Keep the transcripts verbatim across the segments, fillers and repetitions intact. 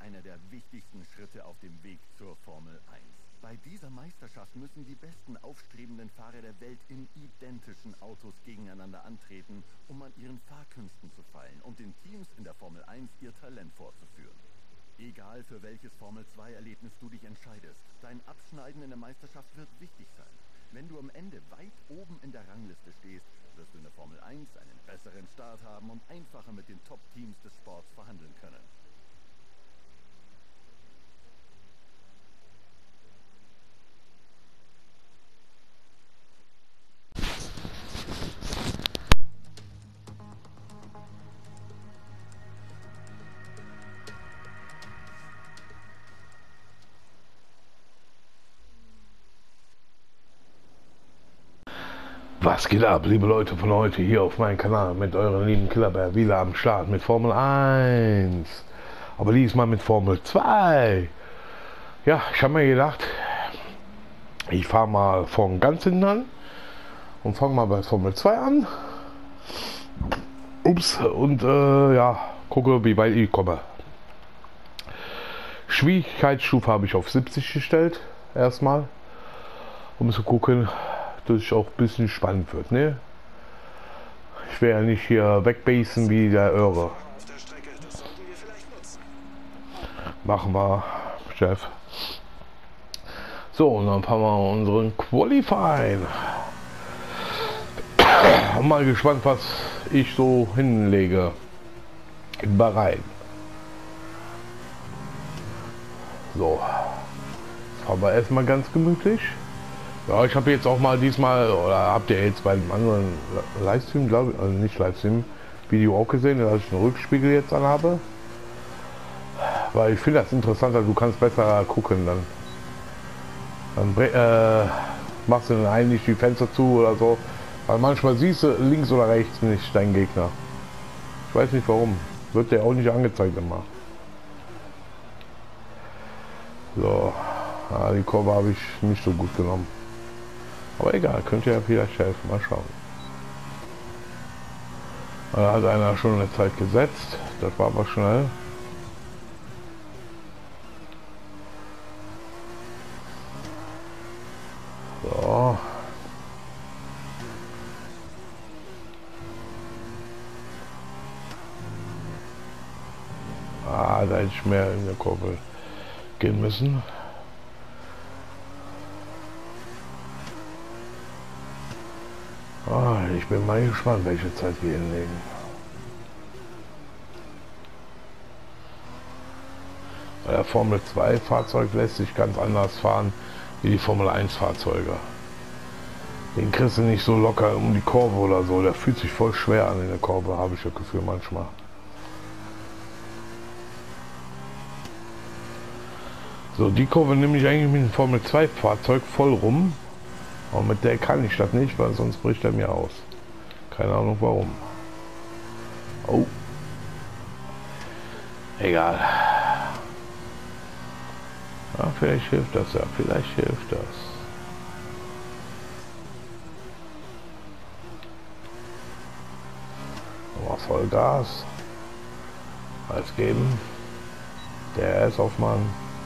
einer der wichtigsten Schritte auf dem Weg zur Formel eins. Bei dieser Meisterschaft müssen die besten aufstrebenden Fahrer der Welt in identischen Autos gegeneinander antreten, um an ihren Fahrkünsten zu feilen und den Teams in der Formel eins ihr Talent vorzuführen. Egal für welches Formel zwei Erlebnis du dich entscheidest, dein Abschneiden in der Meisterschaft wird wichtig sein. Wenn du am Ende weit oben in der Rangliste stehst, wirst du in der Formel eins einen besseren Start haben und einfacher mit den Top-Teams des Sports verhandeln können. Was geht ab, liebe Leute von heute hier auf meinem Kanal mit euren lieben Killerbär wieder am Start mit Formel eins, aber diesmal mit Formel zwei. Ja, ich habe mir gedacht, ich fahre mal von ganz hinten an und fange mal bei Formel zwei an. Ups, und äh, ja, gucke, wie weit ich komme. Schwierigkeitsstufe habe ich auf siebzig gestellt, erstmal, um zu gucken, dass es auch ein bisschen spannend wird, ne? Ich werde ja nicht hier wegbasen wie der Irre. Machen wir, Chef. So, und dann fahren wir unseren Qualifying. Mal gespannt, was ich so hinlege in Bahrain. So, fahren wir erstmal ganz gemütlich. Ja, ich habe jetzt auch mal diesmal, oder habt ihr jetzt bei einem anderen Livestream, glaube ich, also nicht Livestream, Video auch gesehen, dass ich einen Rückspiegel jetzt anhabe. Weil ich finde das interessanter, du kannst besser gucken dann. Dann äh, machst du dann eigentlich die Fenster zu oder so. Weil manchmal siehst du links oder rechts nicht deinen Gegner. Ich weiß nicht warum. Wird der auch nicht angezeigt immer. So, ja, die Kurve habe ich nicht so gut genommen. Aber egal, könnte ja vielleicht helfen. Mal schauen. Da hat einer schon eine Zeit gesetzt. Das war aber schnell. So. Ah, da hätte ich mehr in der Kurve gehen müssen. Ah, ich bin mal gespannt, welche Zeit wir hinlegen. Bei der Formel zwei Fahrzeug lässt sich ganz anders fahren wie die Formel eins Fahrzeuge. Den kriegst du nicht so locker um die Kurve oder so. Der fühlt sich voll schwer an in der Kurve, habe ich das Gefühl manchmal. So, die Kurve nehme ich eigentlich mit dem Formel zwei Fahrzeug voll rum. Aber mit der kann ich das nicht, weil sonst bricht er mir aus. Keine Ahnung warum. Oh. Egal. Ja, vielleicht hilft das ja. Vielleicht hilft das. Aber voll Gas. Alles geben. Der ist auf Mann.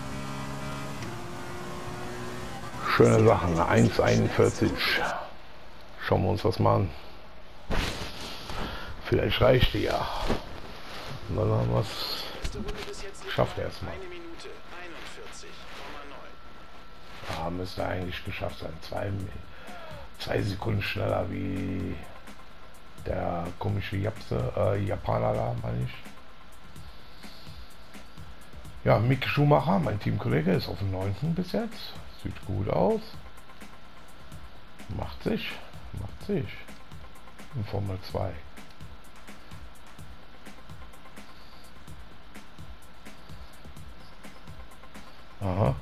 Schöne Sachen, eins einundvierzig. Schauen wir uns das mal an. Vielleicht reicht die ja. Und dann haben wir es geschafft erstmal. Ja, müsste eigentlich geschafft sein. Zwei, zwei Sekunden schneller wie der komische Japse, äh, Japaner da, meine ich. Ja, Mick Schumacher, mein Teamkollege, ist auf dem neunten bis jetzt. Sieht gut aus. Macht sich. Macht sich. In Formel zwei. Aha.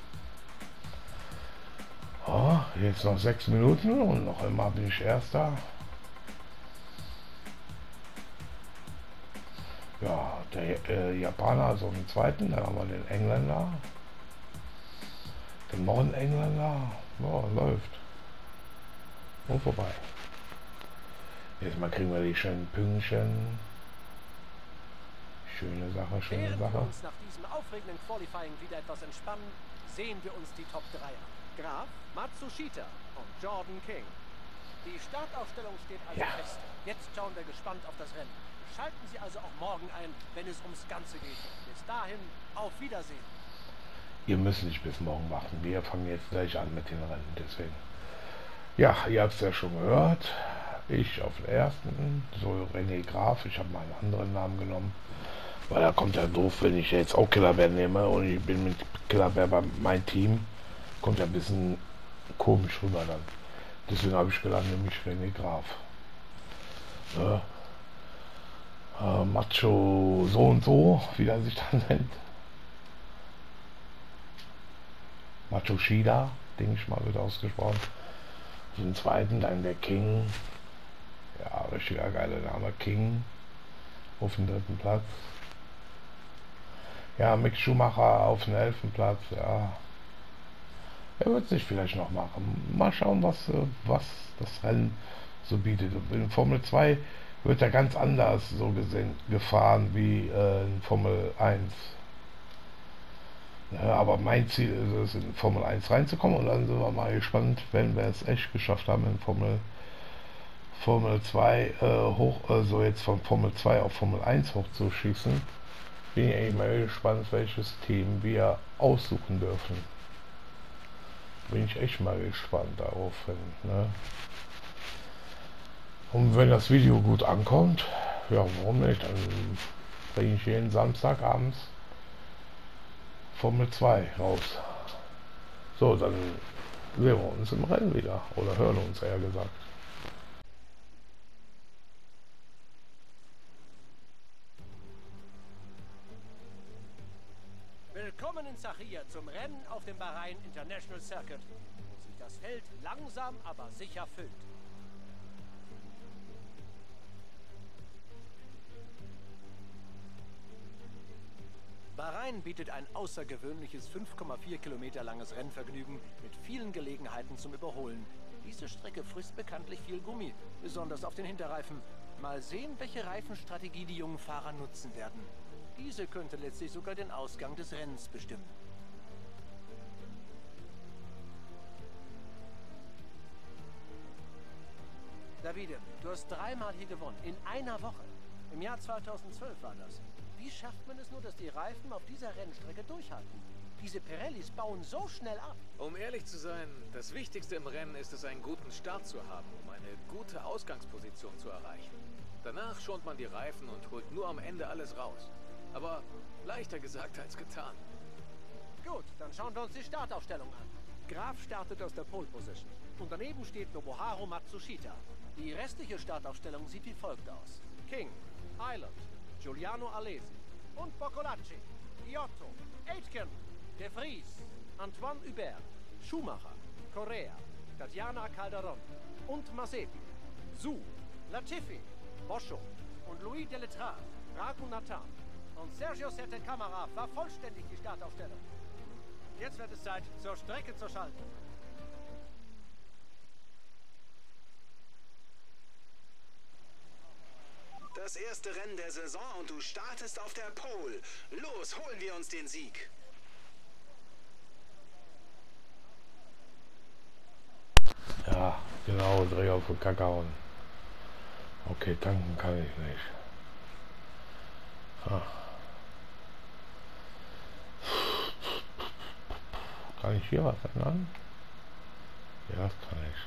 Oh, jetzt noch sechs Minuten und noch immer bin ich Erster. Ja, der äh, Japaner ist auf dem zweiten. Dann haben wir den Engländer. Den neuen Engländer, ja, läuft. Und vorbei. Jetzt mal kriegen wir die schönen Pünktchen. Schöne Sache, schöne Während Sache. wir uns nach diesem aufregenden Qualifying wieder etwas entspannen, sehen wir uns die Top drei an. Graf, Matsushita und Jordan King. Die Startaufstellung steht also Ja. fest. Jetzt schauen wir gespannt auf das Rennen. Schalten Sie also auch morgen ein, wenn es ums Ganze geht. Bis dahin, auf Wiedersehen. Ihr müsst nicht bis morgen warten. Wir fangen jetzt gleich an mit den Rennen. Deswegen. Ja, ihr habt es ja schon gehört. Ich auf den ersten, so René Graf. Ich habe mal einen anderen Namen genommen. Weil da kommt ja doof, wenn ich jetzt auch Killerbär nehme und ich bin mit Killerbär bei meinem Team. Kommt ja ein bisschen komisch rüber dann. Deswegen habe ich gedacht, nämlich René Graf. Äh, äh, Macho so und so, wie er sich dann nennt. Macho Shida, denke ich mal, wird ausgesprochen. Den zweiten dann der King. Ja, richtiger geiler Name, King. Auf dem dritten Platz. Ja, Mick Schumacher auf dem elften Platz, ja. Er wird sich vielleicht noch machen. Mal schauen, was, was das Rennen so bietet. In Formel zwei wird er ganz anders so gesehen gefahren wie äh, in Formel eins. Ja, aber mein Ziel ist es, in Formel eins reinzukommen und dann sind wir mal gespannt, wenn wir es echt geschafft haben, in Formel, Formel zwei äh, hoch, also jetzt von Formel zwei auf Formel eins hochzuschießen. Bin ich eigentlich mal gespannt, welches Team wir aussuchen dürfen. Bin ich echt mal gespannt darauf. Ne? Und wenn das Video gut ankommt, ja, warum nicht? Dann bringe ich jeden Samstagabends Formel zwei raus. So, dann sehen wir uns im Rennen wieder. Oder hören uns, eher gesagt. Willkommen in Zachia zum Rennen auf dem Bahrain International Circuit, wo sich das Feld langsam, aber sicher füllt. Bahrain bietet ein außergewöhnliches fünf Komma vier Kilometer langes Rennvergnügen mit vielen Gelegenheiten zum Überholen. Diese Strecke frisst bekanntlich viel Gummi, besonders auf den Hinterreifen. Mal sehen, welche Reifenstrategie die jungen Fahrer nutzen werden. Diese könnte letztlich sogar den Ausgang des Rennens bestimmen. Davide, du hast dreimal hier gewonnen, in einer Woche. Im Jahr zweitausendzwölf war das. Wie schafft man es nur, dass die Reifen auf dieser Rennstrecke durchhalten? Diese Pirellis bauen so schnell ab. Um ehrlich zu sein, das Wichtigste im Rennen ist es, einen guten Start zu haben, um eine gute Ausgangsposition zu erreichen. Danach schont man die Reifen und holt nur am Ende alles raus. Aber leichter gesagt als getan. Gut, dann schauen wir uns die Startaufstellung an. Graf startet aus der Pole Position. Und daneben steht Nobuharu Matsushita. Die restliche Startaufstellung sieht wie folgt aus. King, Island, Giuliano Alesi und Boccolacci, Giotto, Aitken, De Vries, Antoine Hubert, Schumacher, Correa, Tatjana Calderon und Mazepin, Zhou, Latifi, Boscho und Louis Delettrave, Raghunathan und Sergio Sette Camara vervollständigt die Startaufstellung. Jetzt wird es Zeit, zur Strecke zu schalten. Das erste Rennen der Saison und du startest auf der Pole. Los, holen wir uns den Sieg. Ja, genau, dreh auf den Kakao. Okay, tanken kann ich nicht. Ah. Kann ich hier was ändern? Ja, das kann ich.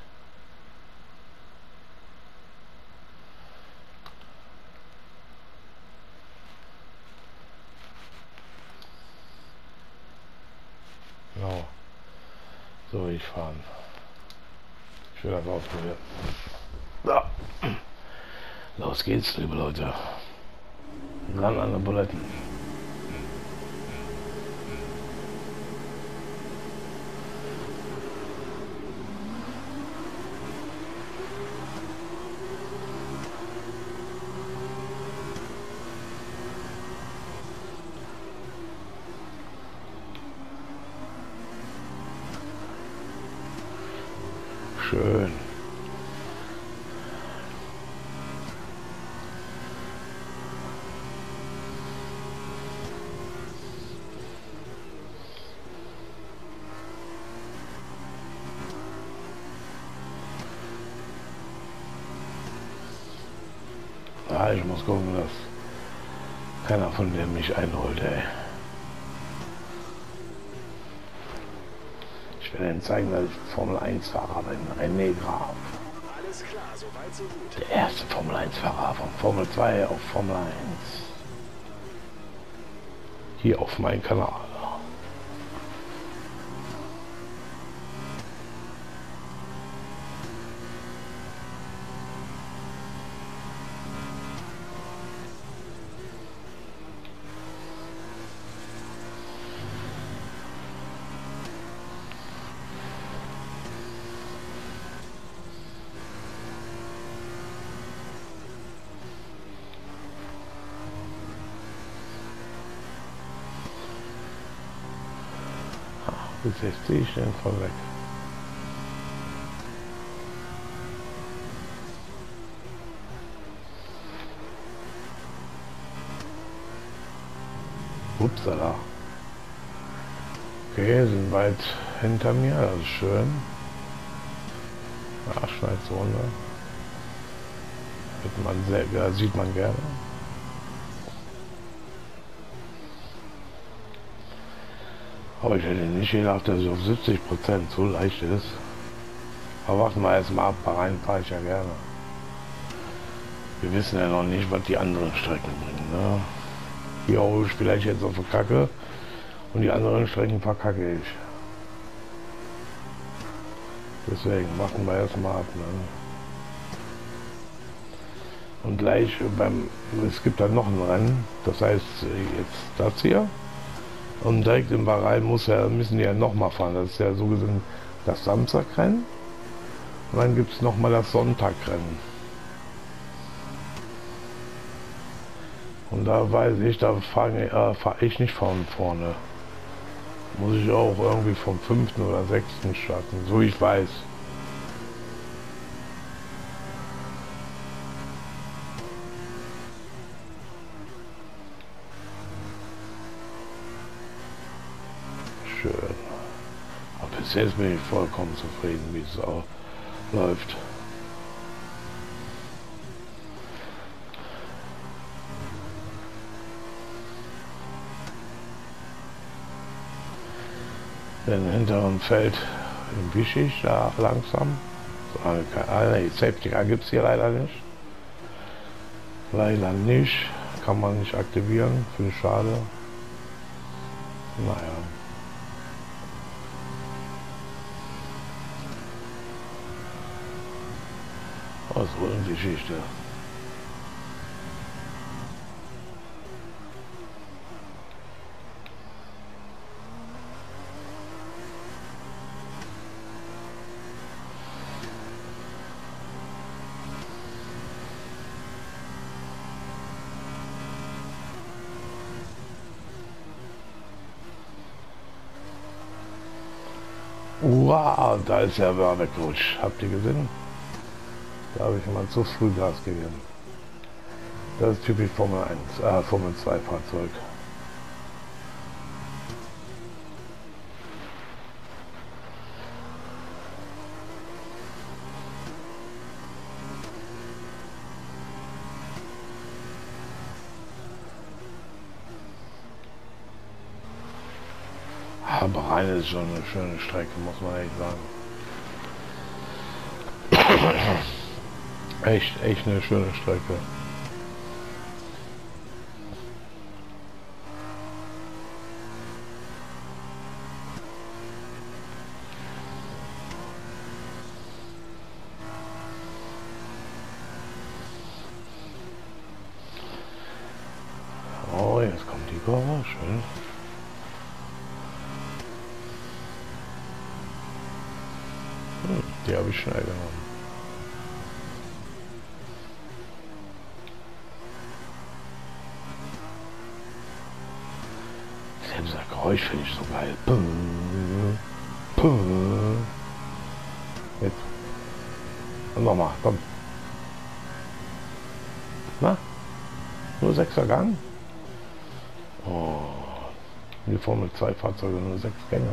Genau. So will ich fahren. Ich will das ausprobieren. Ja. Los geht's, liebe Leute. Ran an der Buletten. Schön. Ja, ich muss gucken, dass keiner von denen mich einholt, ey. Ich werde ihnen zeigen, dass ich Formel eins Fahrer bin. René Graf. Alles klar, soweit so gut. Der erste Formel eins Fahrer von Formel zwei auf Formel eins. Hier auf meinem Kanal. Bis sechzig ich den voll weg. Upsala. Okay, sind weit hinter mir, das ist schön. Ja, Schneidezone. Sieht man sehr, ja, sieht man gerne. Aber ich hätte nicht gedacht, dass es auf siebzig Prozent so leicht ist. Aber warten wir erstmal ab, Bahrain fahre ich ja gerne. Wir wissen ja noch nicht, was die anderen Strecken bringen. Ne? Hier hole ich vielleicht jetzt auf die Kacke und die anderen Strecken verkacke ich. Deswegen warten wir erstmal ab. Ne? Und gleich beim, es gibt dann noch ein Rennen, das heißt jetzt das hier. Und direkt im Bahrain muss ja, müssen die ja nochmal fahren. Das ist ja so gesehen das Samstagrennen. Und dann gibt es nochmal das Sonntagrennen. Und da weiß ich, da fahre äh, fahr ich nicht von vorne. Muss ich auch irgendwie vom fünften oder sechsten starten, so ich weiß. Schön. Aber bis jetzt bin ich vollkommen zufrieden, wie es auch läuft. Den hinteren Feld wische ich da langsam. So, ah, nee, Safety Car gibt es hier leider nicht. Leider nicht. Kann man nicht aktivieren. Finde ich schade. Naja. Was wohl eine Geschichte. Wow, da ist ja wer weggerutscht. Habt ihr gesehen? Da habe ich mal zu früh Gas gegeben. Das ist typisch Formel eins, äh, Formel zwei Fahrzeug. Aber Bahrain ist schon eine schöne Strecke, muss man echt sagen. Echt, echt eine schöne Strecke. Oh, jetzt kommt die Kurve, schön. Hm, die habe ich schnell genommen. Selbst das Geräusch finde ich so geil. Jetzt. Und nochmal, komm. Na? Nur sechser Gang? Oh. Die Formel zwei Fahrzeuge nur sechs Gänge.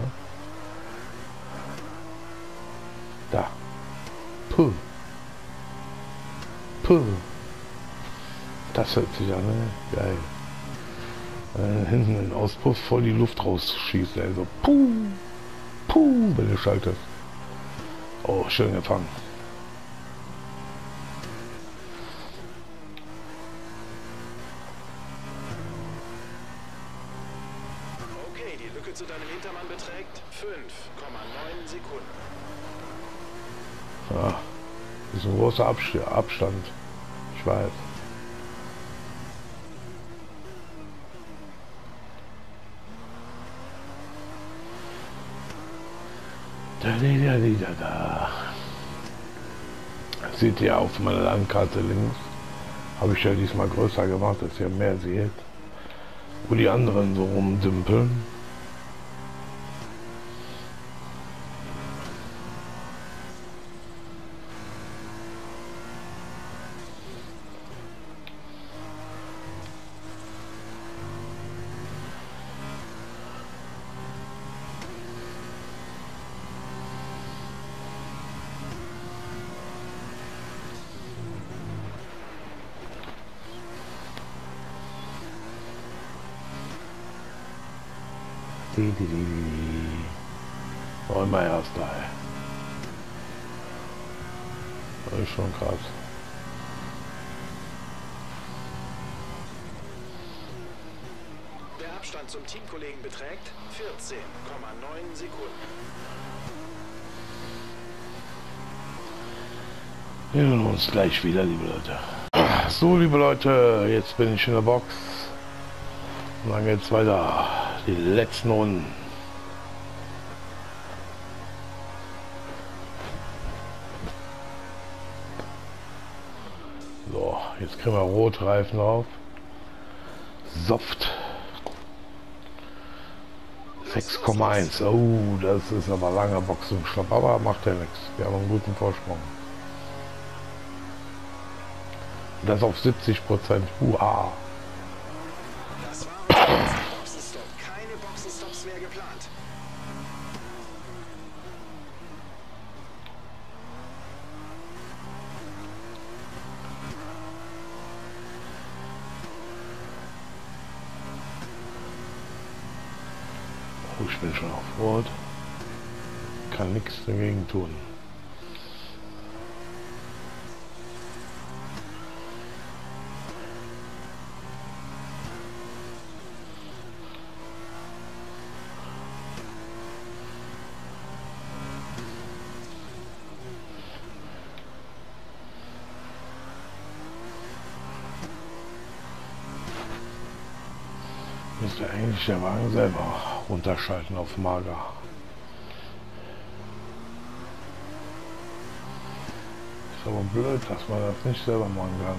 Da. Puh. Puh. Das hört sich an, ne? Geil. Äh, hinten den Auspuff voll die Luft rausschießt, also puh, puh, wenn du schaltest. Oh, schön gefangen. Okay, die Lücke zu deinem Hintermann beträgt fünf Komma neun Sekunden. Ja, das ist ein großer Abst Abstand. Ich weiß. Da, da, da, da, da. Seht ihr auf meiner Landkarte links? Habe ich ja diesmal größer gemacht, dass ihr mehr seht. Wo die anderen so rumdümpeln. Die, die, die, die. Oh, immer erster, ey. Das ist schon krass. Der Abstand zum Teamkollegen beträgt vierzehn Komma neun Sekunden. Wir hören uns gleich wieder, liebe Leute. So, liebe Leute, jetzt bin ich in der Box. Und dann geht's weiter. Die letzten Runden. So, jetzt kriegen wir Rotreifen drauf. Soft. sechs Komma eins. Oh, das ist aber langer Boxenstopp, aber macht ja nichts. Wir haben einen guten Vorsprung. Das auf siebzig Prozent. Uha. Das war ein Boxenstopp. Keine Boxenstops mehr geplant. Oh, ich bin schon auf Rot. Kann nichts dagegen tun. Müsste eigentlich der Wagen selber runterschalten auf Mager. Ist aber blöd, dass man das nicht selber machen kann.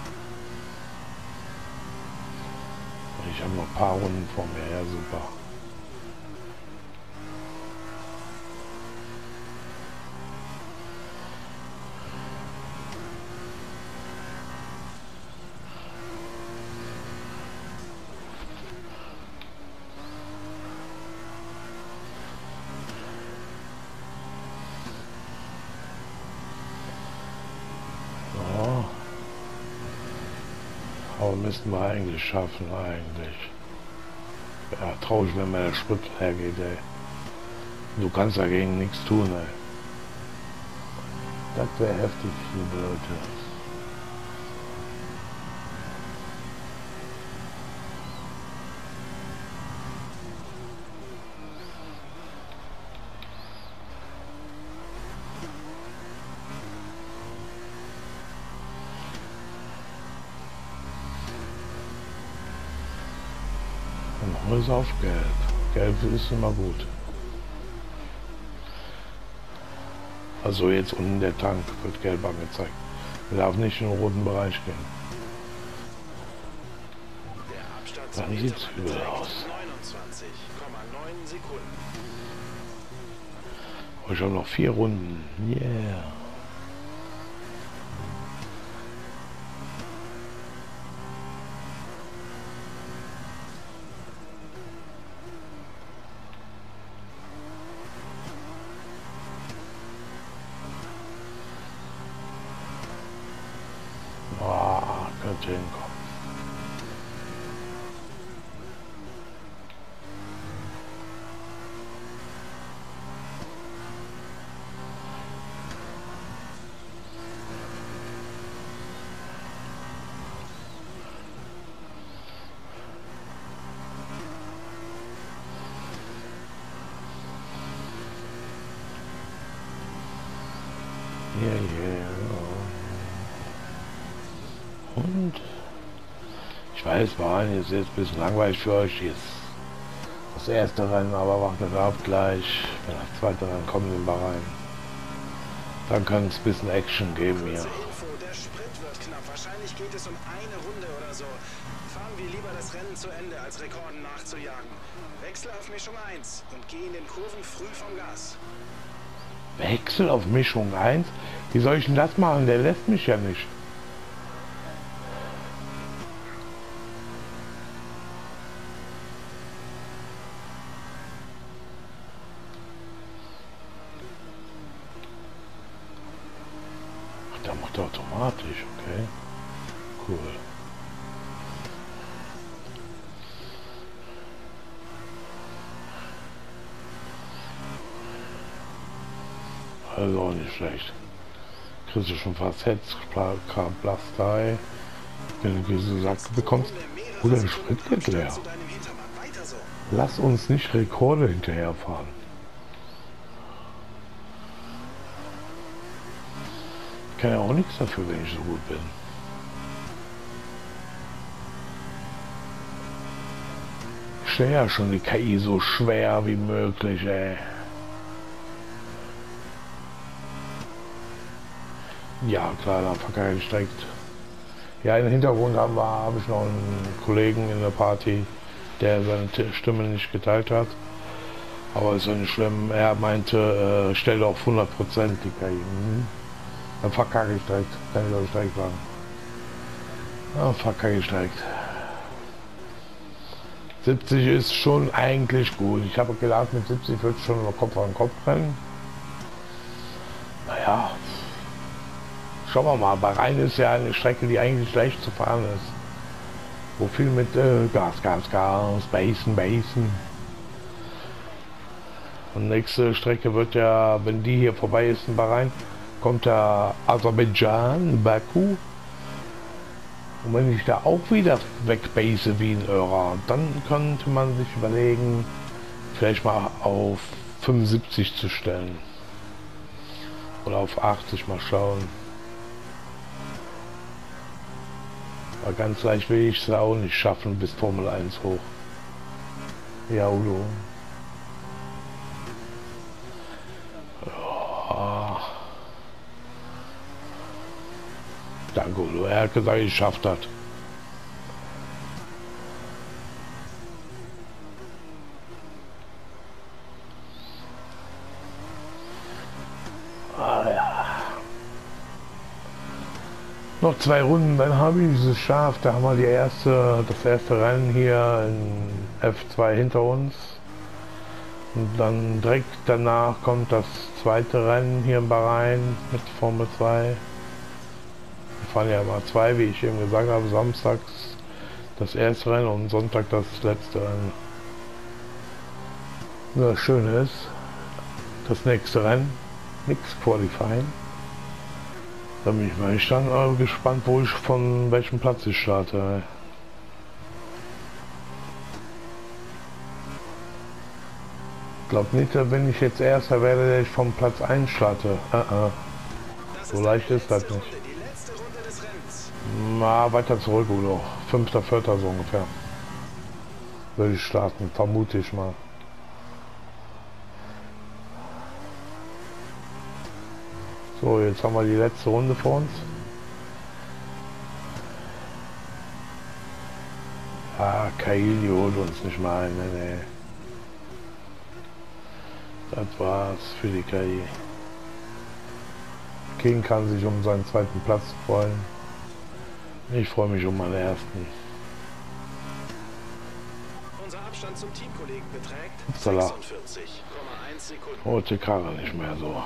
Ich habe noch ein paar Runden vor mir, ja super. Aber müssten wir eigentlich schaffen, eigentlich. Ja, traurig, wenn mir der Sprit hergeht, ey. Du kannst dagegen nichts tun, ey. Das wäre heftig, liebe Leute. Und ist auf Gelb. Gelb ist immer gut. Also jetzt unten der Tank wird gelb angezeigt. Er darf nicht in den roten Bereich gehen. Der Abstand Dann zum sieht's Hintermann übel beträgt aus. neunundzwanzig Komma neun Sekunden. Oh, ich habe noch vier Runden. Yeah. Ah, könnte hinkommen. Yeah, yeah. Und ich weiß, Bahrain ist jetzt ein bisschen langweilig für euch. Jetzt das erste Rennen, aber wartet ab gleich, wenn das zweite Rennen kommt in Bahrain. Dann kann es ein bisschen Action geben hier. Kurze Info, der Sprit wird knapp. Wahrscheinlich geht es um eine Runde oder so. Fahren wir lieber das Rennen zu Ende, als Rekorden nachzujagen. Wechsel auf Mischung eins und geh in den Kurven früh vom Gas. Wechsel auf Mischung eins? Wie soll ich denn das machen? Der lässt mich ja nicht. Ach, der macht automatisch, okay. Cool. Also auch nicht schlecht. Kriegst du schon fast Hetzblastei. Wenn du gesagt bekommst, oder der Sprit geht leer. Lass uns nicht Rekorde hinterherfahren. Ich kann ja auch nichts dafür, wenn ich so gut bin. Ich stelle ja schon die K I so schwer wie möglich, ey. Ja, klar, dann verkacke ich direkt. Ja, im Hintergrund haben wir, habe ich noch einen Kollegen in der Party, der seine Stimme nicht geteilt hat. Aber ist ja nicht schlimm. Er meinte, äh, stell auf hundert Prozent die K I. Mhm. Dann verkacke ich direkt. Kann ich euch direkt sagen. Dann verkacke ich direkt. siebzig ist schon eigentlich gut. Ich habe gedacht, mit siebzig wird es schon über Kopf an Kopf rennen. Naja. Schauen wir mal, Bahrain ist ja eine Strecke, die eigentlich leicht zu fahren ist. Wo viel mit äh, Gas, Gas, Gas, Basen, Basen. Und nächste Strecke wird ja, wenn die hier vorbei ist in Bahrain, kommt ja Aserbaidschan, Baku. Und wenn ich da auch wieder wegbase wie in Iran, dann könnte man sich überlegen, vielleicht mal auf fünfundsiebzig zu stellen. Oder auf achtzig, mal schauen. Aber ganz leicht will ich es auch nicht schaffen bis Formel eins hoch. Ja, Udo. Ja. Danke, Udo. Er hat gesagt, ich schaffe das. Ah, ja. Noch zwei Runden, dann habe ich es geschafft. Da haben wir die erste, das erste Rennen hier in F zwei hinter uns. Und dann direkt danach kommt das zweite Rennen hier in Bahrain mit Formel zwei. Wir fahren ja immer zwei, wie ich eben gesagt habe, samstags das erste Rennen und Sonntag das letzte Rennen. Das Schöne ist, das nächste Rennen, nichts Qualifying. Da bin ich mal ich dann äh, gespannt, wo ich von welchem Platz ich starte. Ich glaube nicht, wenn ich jetzt Erster werde, dass ich vom Platz eins starte. Uh -uh. So leicht ist das nicht. Na, weiter zurück, Udo. Fünfter, Vierter so ungefähr. Würde ich starten, vermute ich mal. So, jetzt haben wir die letzte Runde vor uns. Ah, Kaili holt uns nicht mal ein, nee, nee. Das war's für die K I. King kann sich um seinen zweiten Platz freuen. Ich freue mich um meinen ersten. Unser Abstand zum Teamkollegen beträgt Upsala. sechsundvierzig Komma eins Sekunden. Oh, die Karre nicht mehr so.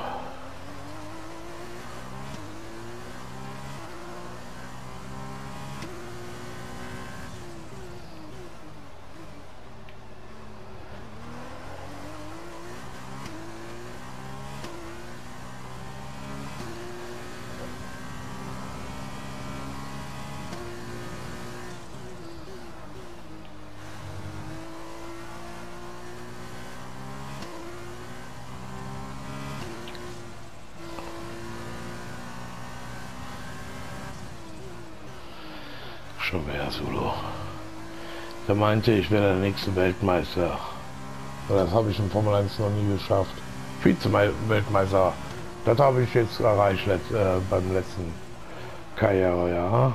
schon wieder, Solo. Der meinte, ich wäre der nächste Weltmeister. Und das habe ich in Formel eins noch nie geschafft. Vize-Weltmeister. Das habe ich jetzt erreicht let, äh, beim letzten Karrierejahr.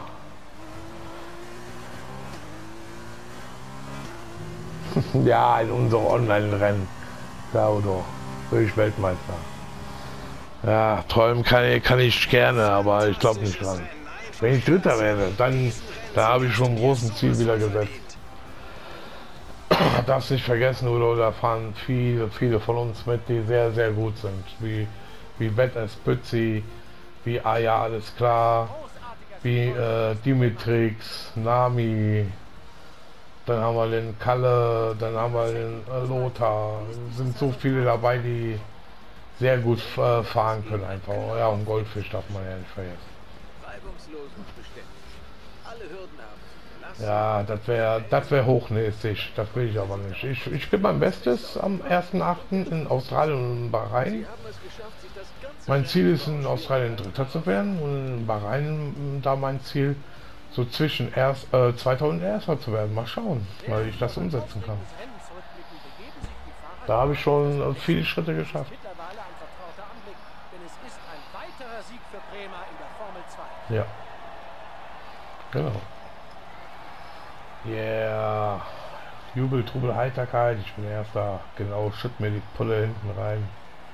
Ja, in unserem Online-Rennen. Claudio, bin ich Weltmeister. Ja, träumen kann ich, kann ich gerne, aber ich glaube nicht dran. Wenn ich Dritter werde, dann da habe ich schon ein großes Ziel wieder gesetzt. Darfst nicht vergessen, Udo, da fahren viele, viele von uns mit, die sehr, sehr gut sind. Wie, wie Bettes Pützi, wie Aya, alles klar, wie äh, Dimitrix, Nami, dann haben wir den Kalle, dann haben wir den äh, Lothar. Es sind so viele dabei, die sehr gut äh, fahren können einfach. Ja, und Goldfisch darf man ja nicht vergessen. Reibungslos und beständig. Alle Hürden haben. Ja, das wäre das wäre hochnäsig, das will ich aber nicht. Ich, ich gebe mein Bestes am ersten achten in Australien und Bahrain. Mein Ziel ist, in Australien Dritter zu werden und in Bahrain da mein Ziel, so zwischen erst, äh, zweiter und erster zu werden. Mal schauen, weil ich das umsetzen kann. Da habe ich schon äh, viele Schritte geschafft. Ja, genau. Yeah, Jubel, Trubel, Heiterkeit, ich bin Erster, genau, schütt mir die Pulle hinten rein.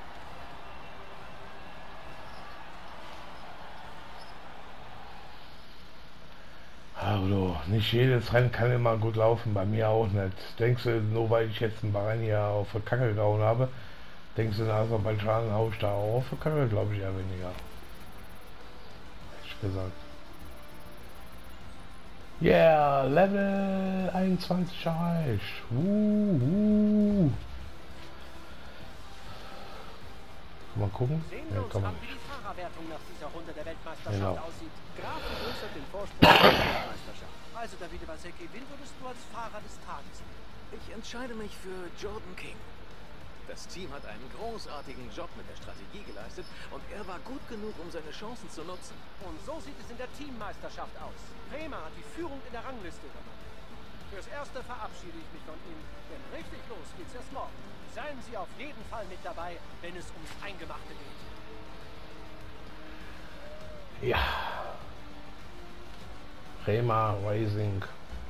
Also, nicht jedes Rennen kann immer gut laufen, bei mir auch nicht. Denkst du, nur weil ich jetzt in Bahrain hier auf der Kacke gehauen habe, denkst du, in Aserbaidschan hau ich da auch auf der Kacke? Glaube ich eher weniger. Ich gesagt. Yeah, Level einundzwanzig erreicht. Uh, uh. Mal gucken. Sehen Ja, wir uns kann an, man wie nicht. die Fahrerwertung nach dieser Runde der Weltmeisterschaft Genau. aussieht. Graf vergrößert den Vorsprung der Weltmeisterschaft. Also, Davide Valsecchi, wen würdest du als Fahrer des Tages nehmen? Ich entscheide mich für Jordan King. Das Team hat einen großartigen Job mit der Strategie geleistet und er war gut genug, um seine Chancen zu nutzen. Und so sieht es in der Teammeisterschaft aus. Prema hat die Führung in der Rangliste übernommen. Fürs Erste verabschiede ich mich von ihm, denn richtig los geht's erst morgen. Seien Sie auf jeden Fall mit dabei, wenn es ums Eingemachte geht. Ja. Prema Racing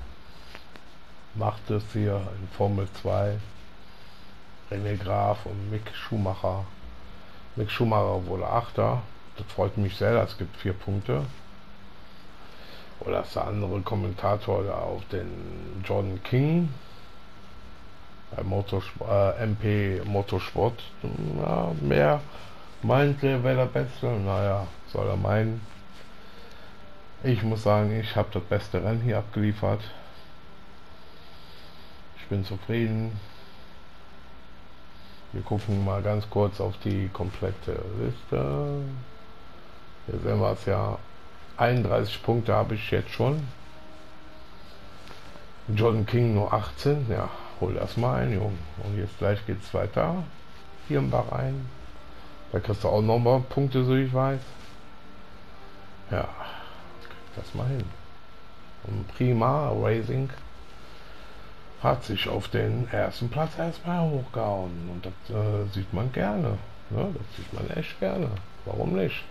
macht es hier in Formel zwei. René Graf und Mick Schumacher. Mick Schumacher wurde Achter. Das freut mich sehr, das gibt vier Punkte. Oder ist der andere Kommentator da auf den Jordan King bei Motorsport, äh, M P Motorsport. Ja, mehr meint er wäre der Beste. Naja, soll er meinen. Ich muss sagen, ich habe das beste Rennen hier abgeliefert. Ich bin zufrieden. Wir gucken mal ganz kurz auf die komplette Liste. Hier sehen wir es ja. einunddreißig Punkte habe ich jetzt schon. Jordan King nur achtzehn. Ja, hol das mal ein, Junge. Und jetzt gleich geht es weiter. Hier im Bahrain. Da kriegst du auch noch mal Punkte, so ich weiß. Ja, krieg das mal hin. Und Prema Racing hat sich auf den ersten Platz erstmal hochgehauen. Und das äh, sieht man gerne. Ne? Das sieht man echt gerne. Warum nicht?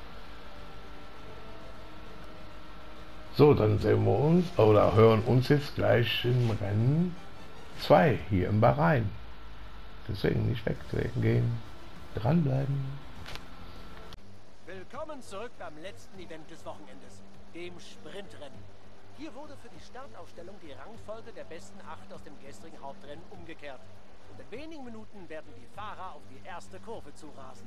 So, dann sehen wir uns oder hören uns jetzt gleich im Rennen zwei hier im Bahrain. Deswegen nicht weggehen. Dranbleiben. Willkommen zurück beim letzten Event des Wochenendes, dem Sprintrennen. Hier wurde für die Startaufstellung die Rangfolge der besten acht aus dem gestrigen Hauptrennen umgekehrt. Und in wenigen Minuten werden die Fahrer auf die erste Kurve zurasen.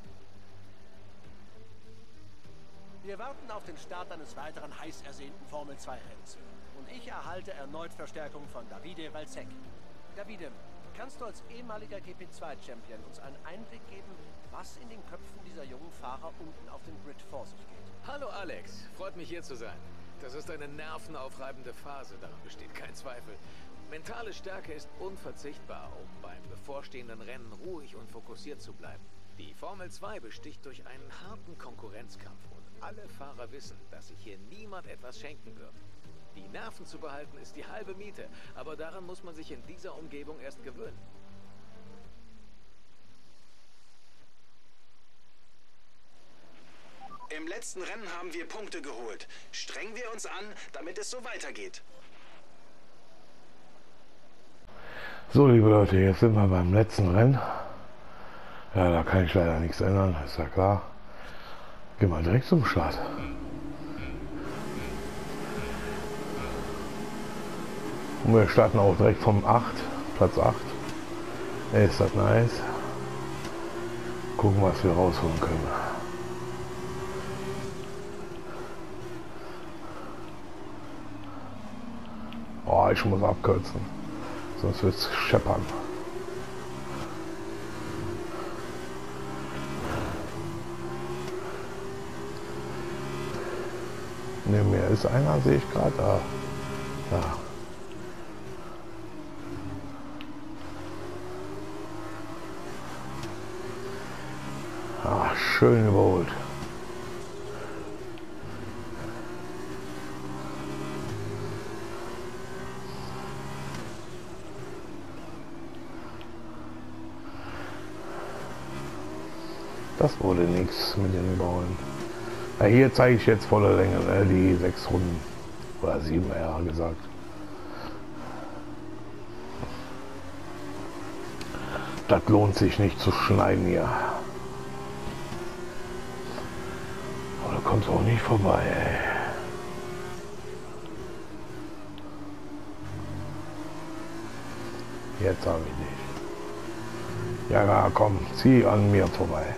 Wir warten auf den Start eines weiteren heiß ersehnten Formel zwei Rennens. Und ich erhalte erneut Verstärkung von Davide Valsecchi. Davide, kannst du als ehemaliger G P zwei Champion uns einen Einblick geben, was in den Köpfen dieser jungen Fahrer unten auf dem Grid vor sich geht? Hallo Alex, freut mich hier zu sein. Das ist eine nervenaufreibende Phase, daran besteht kein Zweifel. Mentale Stärke ist unverzichtbar, um beim bevorstehenden Rennen ruhig und fokussiert zu bleiben. Die Formel zwei besticht durch einen harten Konkurrenzkampf und alle Fahrer wissen, dass sich hier niemand etwas schenken wird. Die Nerven zu behalten ist die halbe Miete, aber daran muss man sich in dieser Umgebung erst gewöhnen. Im letzten Rennen haben wir Punkte geholt. Strengen wir uns an, damit es so weitergeht. So, liebe Leute, jetzt sind wir beim letzten Rennen. Ja, da kann ich leider nichts ändern, ist ja klar. Gehen wir direkt zum Start. Und wir starten auch direkt vom acht, Platz acht. Hey, ist das nice. Gucken, was wir rausholen können. Oh, ich muss abkürzen, sonst wird es scheppern. Neben mir ist einer, sehe ich gerade. Da. Da. Ah, schön überholt. Das wurde nichts mit den Überholen. Ja, hier zeige ich jetzt volle Länge, ne? Die sechs Runden. Oder sieben, eher gesagt. Das lohnt sich nicht zu schneiden hier. Aber da kommt auch nicht vorbei, ey. Jetzt habe ich dich. Ja, na komm, zieh an mir vorbei.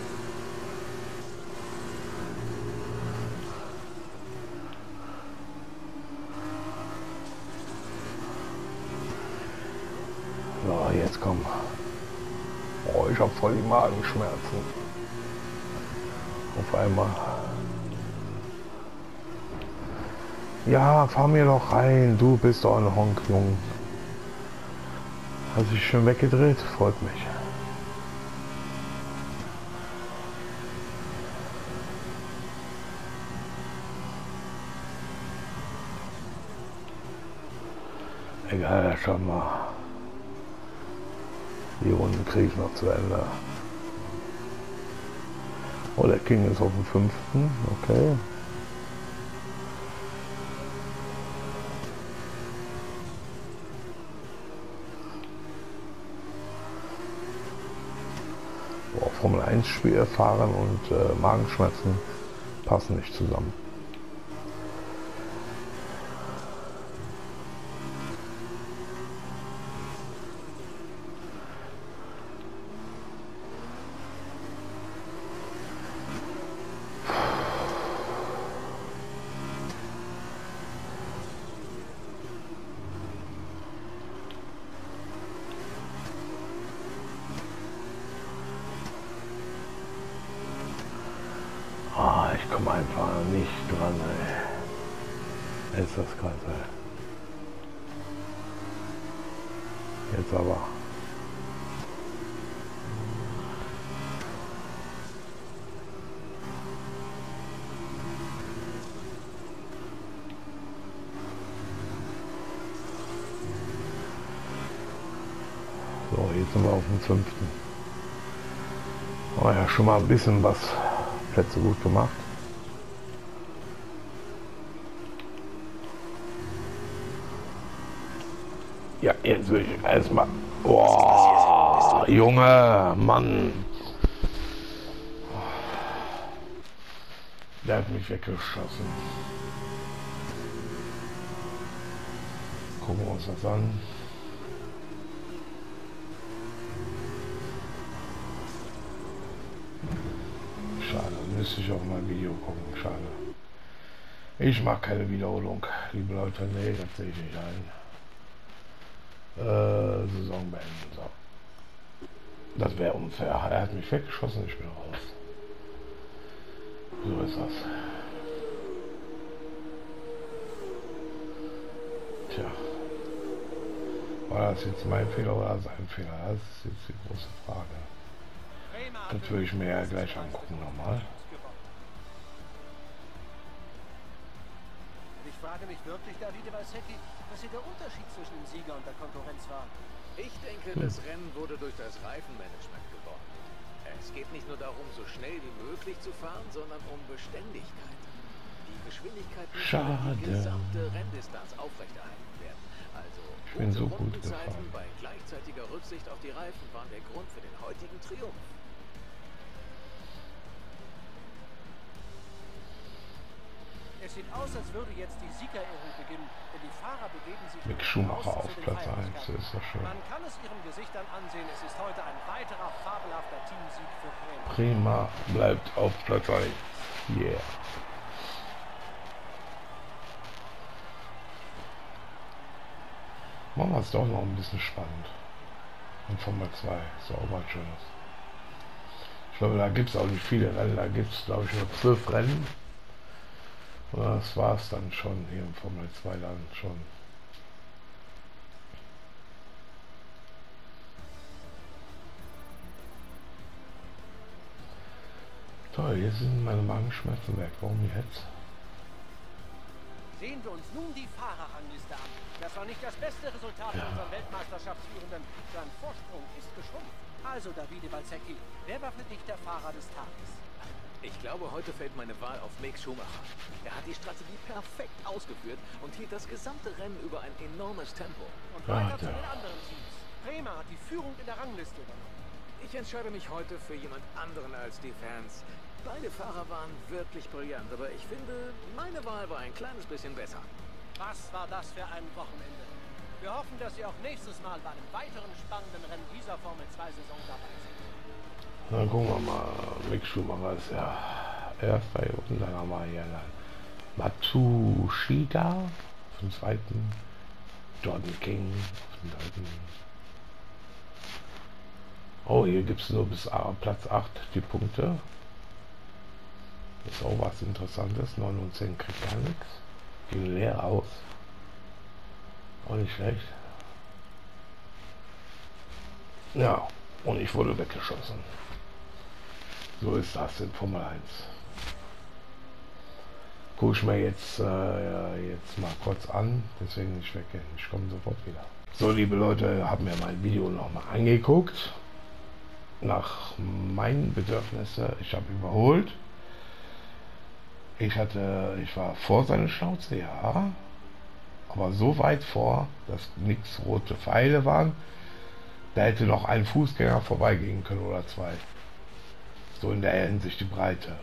So, jetzt komm. Oh, ich habe voll die Magenschmerzen. Auf einmal. Ja, fahr mir doch rein. Du bist doch ein Honk, Junge. Hast dich schon weggedreht? Freut mich. Egal, das schauen wir. Die Runden kriege ich noch zu Ende. Oh, der King ist auf dem fünften. Okay. Boah, Formel eins Spiel fahren und äh, Magenschmerzen passen nicht zusammen. Ich komme einfach nicht dran, ey. Ist das krass, ey. Jetzt aber. So, jetzt sind wir auf dem fünften. Oh ja, schon mal ein bisschen was Plätze gut gemacht. Ja, jetzt will ich erstmal. Boah, Junge, Mann. Der hat mich weggeschossen. Gucken wir uns das an. Schade, müsste ich auch mal ein Video gucken. Schade. Ich mache keine Wiederholung, liebe Leute. Nee, das sehe ich nicht ein. Äh, Saison beenden. So. Das wäre unfair. Er hat mich weggeschossen, ich bin raus. So ist das. Tja. War das jetzt mein Fehler oder sein Fehler? Das ist jetzt die große Frage. Das würde ich mir ja gleich angucken nochmal. frage mich wirklich, Davide Valsecchi, was hier der Unterschied zwischen dem Sieger und der Konkurrenz war. Ich denke, das Rennen wurde durch das Reifenmanagement gewonnen. Es geht nicht nur darum, so schnell wie möglich zu fahren, sondern um Beständigkeit. Die Geschwindigkeit muss über die gesamte Renndistanz aufrechterhalten werden. Also ich bin so gut Rundenzeiten gefahren. bei gleichzeitiger Rücksicht auf die Reifen waren der Grund für den heutigen Triumph. Es sieht aus, als würde jetzt die Siegerehrung beginnen, denn die Fahrer bewegen sich Mick raus Schumacher zu auf den Platz eins, Feierlichkeiten. das ist doch schön. Man kann es ihren Gesichtern ansehen, es ist heute ein weiterer fabelhafter Teamsieg für Prema. Prima bleibt auf Platz eins. Yeah. Machen wir es doch noch ein bisschen spannend. Und Formel zwei ist auch mal schönes. Ich glaube, da gibt es auch nicht viele Rennen. Da gibt es, glaube ich, nur zwölf Rennen. Und das war es dann schon hier im Formel zwei dann schon. Toll, hier sind meine Magenschmerzen weg. Warum jetzt? Sehen wir uns nun die Fahrerrangliste an. Das war nicht das beste Resultat Ja. für unseren Weltmeisterschaftsführenden. Sein Vorsprung ist geschrumpft. Also, Davide Valsecchi, wer war für dich der Fahrer des Tages? Ich glaube, heute fällt meine Wahl auf Mick Schumacher. Er hat die Strategie perfekt ausgeführt und hielt das gesamte Rennen über ein enormes Tempo. Und Ja, weiter zu der- den anderen Teams. Prema hat die Führung in der Rangliste übernommen. Ich entscheide mich heute für jemand anderen als die Fans. Beide Fahrer waren wirklich brillant, aber ich finde, meine Wahl war ein kleines bisschen besser. Was war das für ein Wochenende? Wir hoffen, dass Sie auch nächstes Mal bei einem weiteren spannenden Rennen dieser Formel zwei Saison dabei sind. Dann gucken wir mal. Mick Schumacher ist ja erster hier unten. Dann haben wir hier Matsushita auf dem zweiten. Jordan King auf dem dritten. Oh, hier gibt es nur bis Platz acht die Punkte. Ist auch was Interessantes. neun und zehn kriegt gar nichts. Ging leer aus. Auch nicht schlecht. Ja, und ich wurde weggeschossen. So ist das in Formel eins. Guck ich mir jetzt, äh, jetzt mal kurz an, deswegen nicht weggehen. Ich komme sofort wieder. So, liebe Leute, haben mir mein Video nochmal angeguckt. Nach meinen Bedürfnissen, ich habe überholt. Ich hatte, ich war vor seiner Schnauze, ja, aber so weit vor, dass nichts rote Pfeile waren. Da hätte noch ein Fußgänger vorbeigehen können oder zwei. So in der Hinsicht die Breite.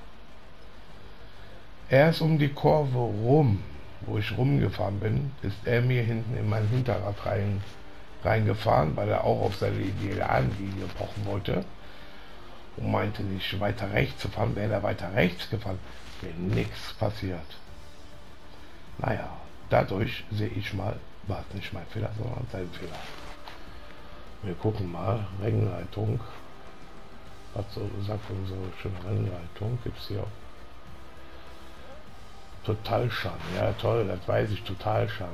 Erst um die Kurve rum, wo ich rumgefahren bin, ist er mir hinten in mein Hinterrad rein, reingefahren, weil er auch auf seine Ideallinie pochen wollte und meinte nicht weiter rechts zu fahren. Wäre er weiter rechts gefahren, wäre nichts passiert. Naja, dadurch sehe ich mal, war es nicht mein Fehler, sondern sein Fehler. Wir gucken mal, Rennleitung. Was so sagt unsere schöne Rennleitung, gibt es hier auch. Totalschaden, ja toll, das weiß ich, Totalschaden.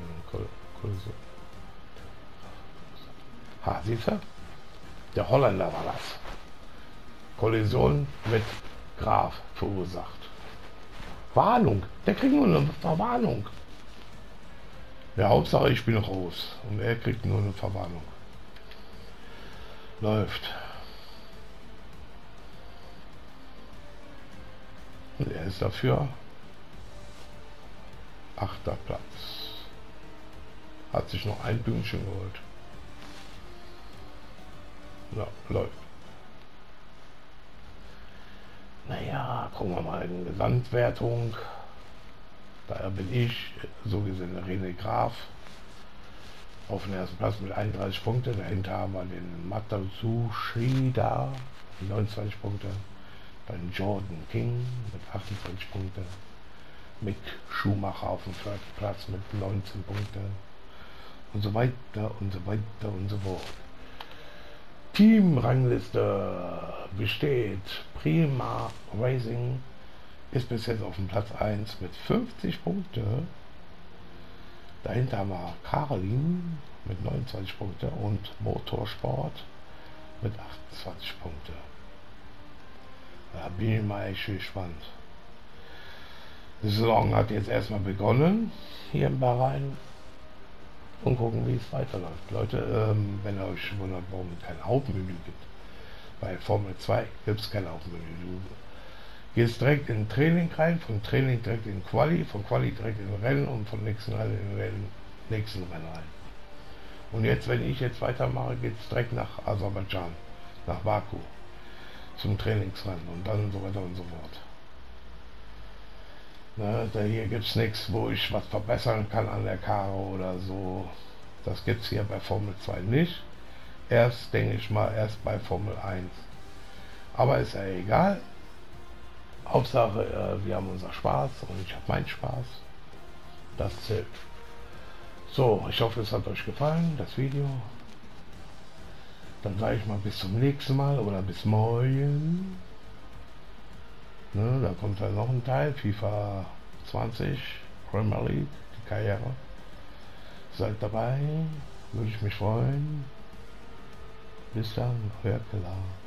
Ha, siehst du? Der Holländer war das. Kollision mit Graf verursacht. Warnung, der kriegt nur eine Verwarnung. Ja, Hauptsache ich bin raus und er kriegt nur eine Verwarnung. Läuft. Und er ist dafür achter Platz. Hat sich noch ein Pünktchen geholt. Ja, läuft. Naja, gucken wir mal in die Gesamtwertung. Daher bin ich, so gesehen, René Graf auf dem ersten Platz mit einunddreißig Punkten. Dahinter haben wir den Matsushita mit neunundzwanzig Punkten. Dann Jordan King mit achtundzwanzig Punkten. Mick Schumacher auf dem vierten Platz mit neunzehn Punkten. Und so weiter und so weiter und so fort. Teamrangliste besteht. Prima Racing ist bis jetzt auf dem Platz eins mit fünfzig Punkten. Dahinter haben wir Karolin mit neunundzwanzig Punkten und Motorsport mit achtundzwanzig Punkten. Da bin ich mal echt gespannt. Die Saison hat jetzt erstmal begonnen hier in Bahrain und gucken, wie es weiterläuft. Leute, ähm, wenn ihr euch wundert, warum es kein Hauptmenü gibt, bei Formel zwei gibt es kein Hauptmenü. Du gehst direkt in Training rein, von Training direkt in Quali, von Quali direkt in Rennen und von nächsten Rennen in Rennen, nächsten Rennen rein. Und jetzt, wenn ich jetzt weitermache, geht es direkt nach Aserbaidschan, nach Baku, zum Trainingsrennen und dann so weiter und so fort. Ne, da hier gibt es nichts, wo ich was verbessern kann an der Karre oder so. Das gibt es hier bei Formel zwei nicht. Erst, denke ich mal, erst bei Formel eins. Aber ist ja egal. Hauptsache, äh, wir haben unser Spaß und ich habe meinen Spaß. Das zählt. So, ich hoffe, es hat euch gefallen, das Video. Dann sage ich mal bis zum nächsten Mal oder bis morgen. Ne, da kommt dann noch ein Teil, FIFA zwanzig, Premier League, die Karriere. Seid dabei, würde ich mich freuen. Bis dann, euer Killer.